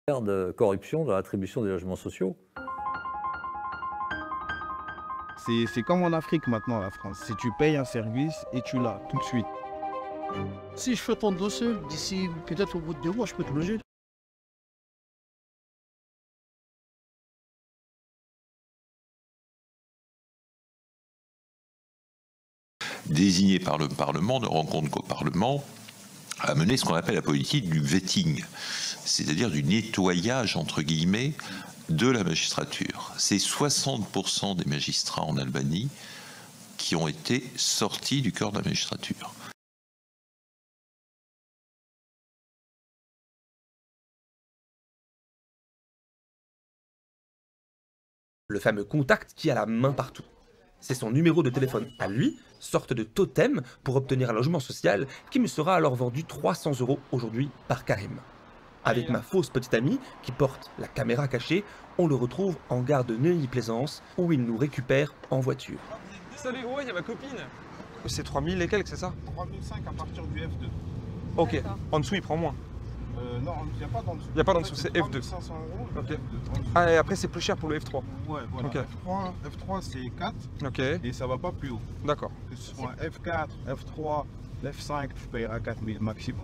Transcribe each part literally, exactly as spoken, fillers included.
de corruption dans l'attribution des logements sociaux. C'est comme en Afrique maintenant, la France. Si tu payes un service et tu l'as tout de suite. Si je fais ton dossier, d'ici peut-être au bout de deux mois, je peux te loger. Désigné par le Parlement ne rend compte qu'au Parlement a mené ce qu'on appelle la politique du vetting, c'est-à-dire du nettoyage, entre guillemets, de la magistrature. C'est soixante pour cent des magistrats en Albanie qui ont été sortis du corps de la magistrature. Le fameux contact qui a la main partout. C'est son numéro de téléphone à lui, sorte de totem pour obtenir un logement social qui me sera alors vendu trois cents euros aujourd'hui par Karim. Avec ma fausse petite amie qui porte la caméra cachée, on le retrouve en gare de Neuilly-Plaisance où il nous récupère en voiture. Salut, ouais, il y a ma copine. C'est trois mille et quelques, c'est ça? trois mille cinq à partir du F deux. Ok, en dessous il prend moins. Euh, non, il n'y a pas d'en dessous. Il n'y a pas d'en dessous, c'est F deux. cinq cents euros. Ok. Ah, et après c'est plus cher pour le F trois. Ouais, voilà. Ok. F trois, F trois c'est quatre. Ok, Et ça va pas plus haut. d'accord. Que ce soit F quatre, F trois, F cinq, tu payeras quatre mille maximum.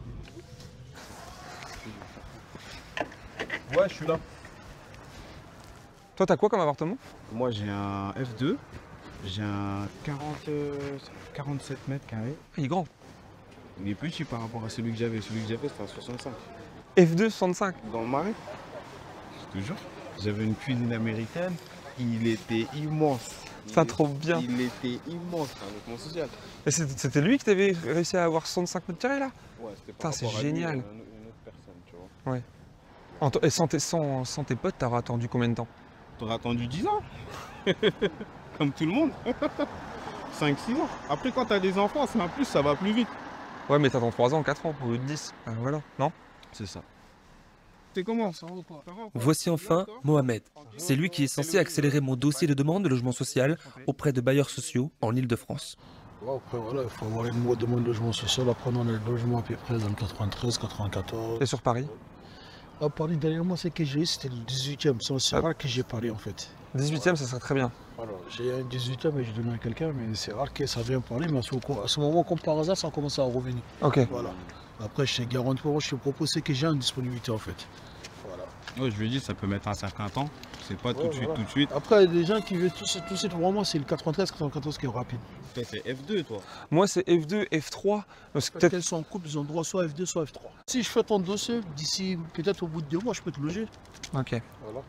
Ouais, je suis là. Toi, t'as quoi comme appartement? Moi, j'ai un F deux. J'ai un quarante, euh, quarante-sept mètres carrés. Il est grand. Il est petit par rapport à celui que j'avais. Celui que j'avais, c'était un soixante-cinq. F deux soixante-cinq. Dans le marais. Je te jure. J'avais une cuisine américaine. Il était immense. Ça Il trop est- bien. Il était immense, c'est un logement social. Et c'est- c'était lui qui t'avait réussi à avoir soixante-cinq mètres carrés là? Ouais, c'était Putain, par c'est rapport à lui, génial. une, une autre personne, tu vois. En t- Et sans tes, sans, sans tes potes, t'auras attendu combien de temps? T'aurais attendu dix ans. Comme tout le monde. cinq six ans. Après, quand t'as des enfants, c'est un plus, ça va plus vite. Ouais, mais t'attends trois ans, quatre ans au lieu de dix. Ah, voilà, non? C'est ça. C'est comment ça va ou pas? Ça va ou pas? Voici enfin Mohamed. C'est lui qui est censé accélérer mon dossier de demande de logement social auprès de bailleurs sociaux en Île-de-France. Ouais, après, voilà, il faut avoir une loi de demande de logement social. Après, on a les logements à peu près dans le quatre-vingt-treize, quatre-vingt-quatorze. Et sur Paris? À Paris, dernièrement, c'est que j'ai eu, c'était le dix-huitième. C'est aussi Ah. rare que j'ai Paris, en fait. dix-huitième, ça serait très bien. Alors, j'ai un dix-huitième et j'ai donné à quelqu'un, mais c'est rare que ça vienne parler. Mais à ce, à ce moment, comme par hasard, ça a commencé à revenir. Ok. Voilà. Après, je te garantis, je te propose ce que j'ai en disponibilité, en fait. Voilà. Ouais, je lui ai dit, ça peut mettre un certain temps. C'est pas tout Ouais, de suite, voilà. tout de suite. Après, les gens qui veulent tout de suite, tout de suite, vraiment, c'est le quatre-vingt-treize, quatre-vingt-quatorze qui est rapide. Toi, c'est F deux, toi. Moi, c'est F deux, F trois. Parce que Quand peut-être. elles sont en couple, ils ont droit soit F deux, soit F trois. Si je fais ton dossier, d'ici peut-être au bout de deux mois, je peux te loger. Ok. Voilà.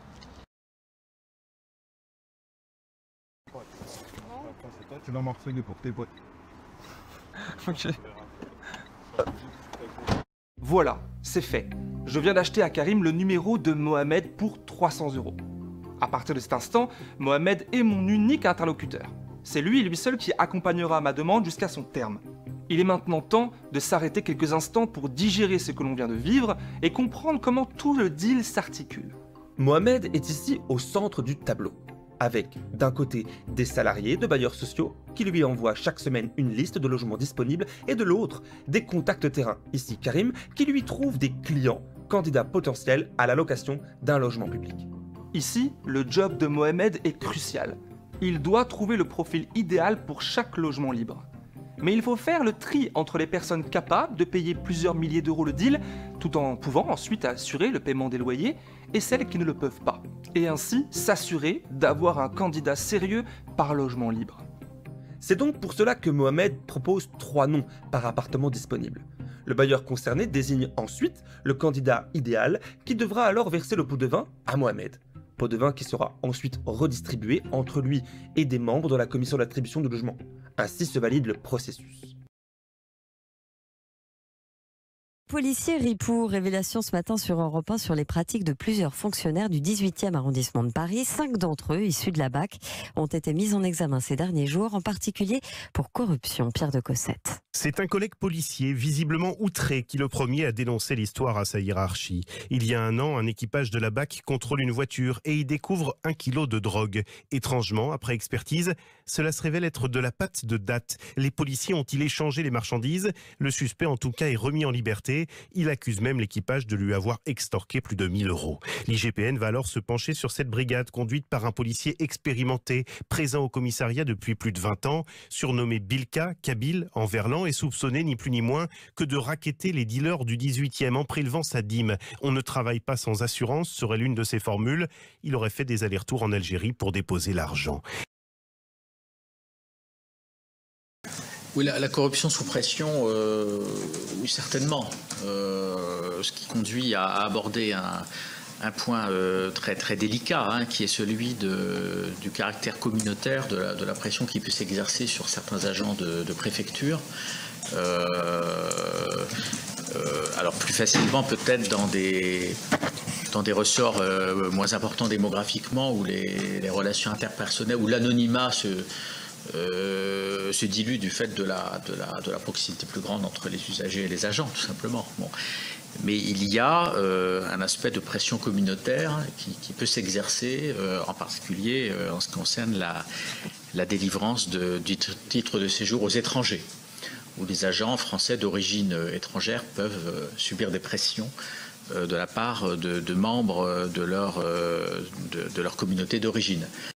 C'est toi, tu l'as marcelé pour tes potes. Ok. Voilà, c'est fait. Je viens d'acheter à Karim le numéro de Mohamed pour trois cents euros. À partir de cet instant, Mohamed est mon unique interlocuteur. C'est lui et lui seul qui accompagnera ma demande jusqu'à son terme. Il est maintenant temps de s'arrêter quelques instants pour digérer ce que l'on vient de vivre et comprendre comment tout le deal s'articule. Mohamed est ici au centre du tableau, avec d'un côté des salariés de bailleurs sociaux qui lui envoient chaque semaine une liste de logements disponibles et de l'autre des contacts terrain, ici Karim, qui lui trouve des clients, candidats potentiels à la location d'un logement public. Ici, le job de Mohamed est crucial. Il doit trouver le profil idéal pour chaque logement libre. Mais il faut faire le tri entre les personnes capables de payer plusieurs milliers d'euros le deal, tout en pouvant ensuite assurer le paiement des loyers, et celles qui ne le peuvent pas. Et ainsi s'assurer d'avoir un candidat sérieux par logement libre. C'est donc pour cela que Mohamed propose trois noms par appartement disponible. Le bailleur concerné désigne ensuite le candidat idéal qui devra alors verser le pot de vin à Mohamed. Pot de vin qui sera ensuite redistribué entre lui et des membres de la commission d'attribution de logement. Ainsi se valide le processus. Policier Ripoux, révélation ce matin sur Europe un sur les pratiques de plusieurs fonctionnaires du dix-huitième arrondissement de Paris. Cinq d'entre eux, issus de la B A C, ont été mis en examen ces derniers jours, en particulier pour corruption. Pierre de Cossette. C'est un collègue policier visiblement outré qui le premier a dénoncé l'histoire à sa hiérarchie. Il y a un an, un équipage de la B A C contrôle une voiture et y découvre un kilo de drogue. Étrangement, après expertise, cela se révèle être de la pâte de date. Les policiers ont-ils échangé les marchandises? Le suspect en tout cas est remis en liberté. arrêté. Il accuse même l'équipage de lui avoir extorqué plus de mille euros. L'I G P N va alors se pencher sur cette brigade conduite par un policier expérimenté, présent au commissariat depuis plus de vingt ans, surnommé Bilka, Kabyle, en verlan, et soupçonné ni plus ni moins que de racketter les dealers du dix-huitième en prélevant sa dîme. On ne travaille pas sans assurance, serait l'une de ses formules. Il aurait fait des allers-retours en Algérie pour déposer l'argent. Oui, la, la corruption sous pression, euh, oui, certainement. Euh, ce qui conduit à, à aborder un, un point euh, très, très délicat, hein, qui est celui de, du caractère communautaire de la, de la pression qui peut s'exercer sur certains agents de, de préfecture. Euh, euh, alors plus facilement peut-être dans des, dans des ressorts euh, moins importants démographiquement, où les, les relations interpersonnelles, où l'anonymat se... Euh, se dilue du fait de la, de, la, de la proximité plus grande entre les usagers et les agents, tout simplement. Bon. Mais il y a euh, un aspect de pression communautaire qui, qui peut s'exercer, euh, en particulier euh, en ce qui concerne la, la délivrance de, du titre de séjour aux étrangers, où les agents français d'origine étrangère peuvent euh, subir des pressions euh, de la part de, de membres de leur, euh, de, de leur communauté d'origine.